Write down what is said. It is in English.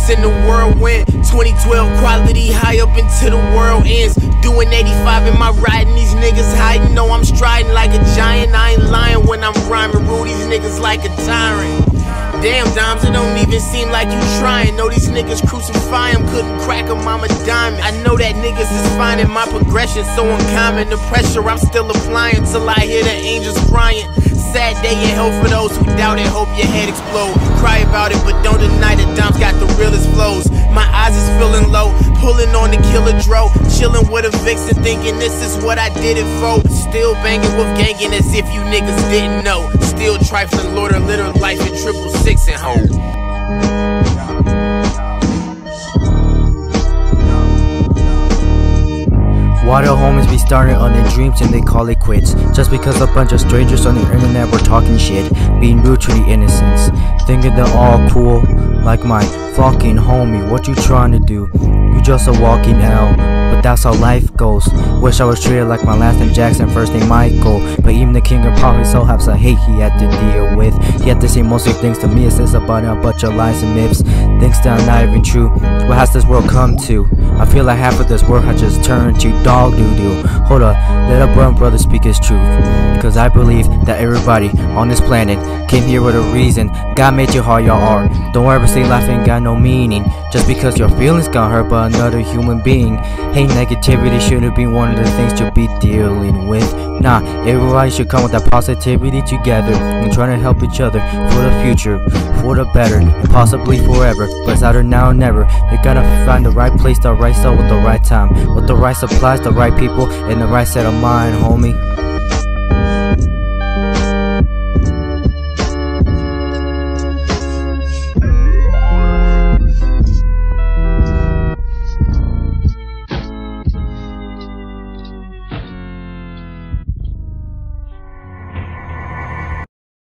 streets in the whirlwind. 2012 quality high up into the world ends. Doing 85 in my riding, these niggas hiding. No, I'm striding like a giant. I ain't lying when I'm rhyming. Rule these niggas like a tyrant. Damn, Dimes, it don't even seem like you trying. Know these niggas crucify him, couldn't crack him, I'm a diamond. I know that niggas is finding my progression so uncommon. The pressure I'm still applying till I hear the angels crying. Sad day in hell for those who doubt it, hope your head explode. Cry about it, but don't deny that Dimes got the realest flows. My eyes is feeling low, pulling on the killer dro. Chilling with a vixen, thinking this is what I did it for. Still banging with gangin' as if you niggas didn't know. Still trifling, Lord of litter life in 666 and home. Why do homies be starting on their dreams and they call it quits? Just because a bunch of strangers on the internet were talking shit, being rude to the innocents, thinking they're all cool, like my fucking homie. What you trying to do? You just a walking L, but that's how life goes. Wish I was treated like my last name Jackson, first name Michael. But even the king of pop himself has a hate he had to deal with. He had to say most of the things to me. It says about a bunch of lies and myths, things that are not even true. What has this world come to? I feel like half of this world has just turned to dog doo-doo. Hold up, let a brother speak his truth. Cause I believe that everybody on this planet came here with a reason. God made you how y'all are. Don't ever say life ain't got no meaning just because your feelings got hurt by another human being. Hey, negativity shouldn't be one of the things to be dealing with. Nah, everybody should come with that positivity together and try to help each other for the future, for the better, and possibly forever. But it's either now or never. You gotta find the right place, the right stuff with the right time, with the right supplies, the right people, and the right set of mind, homie.